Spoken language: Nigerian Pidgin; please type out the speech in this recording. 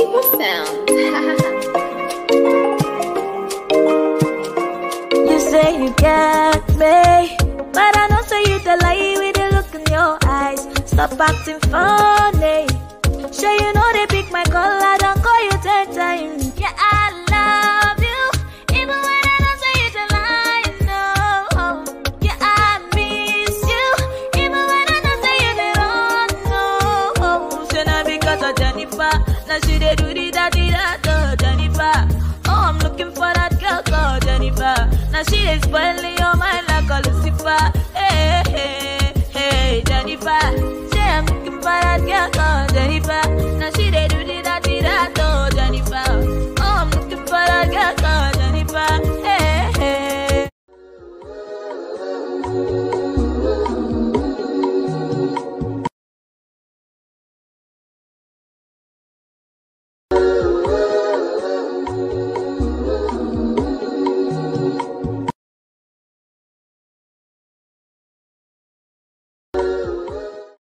Super sound. You say you get me, but I know say you the lie with the look in your eyes. Stop acting funny. Sure you know they pick my call, I don't call you 10 times. Yeah, I love you, even when I don't say you the lie. No, yeah, I miss you, even when I don't say you the wrong. No, so now because of Jennifer, now she they do the that, Jennifer. Oh, I'm looking for that girl called Jennifer. Now she is spoiling your mind like a Lucifer. Hey, hey, hey, Jennifer. Say I'm looking for that girl called Jennifer. Now she they do the that,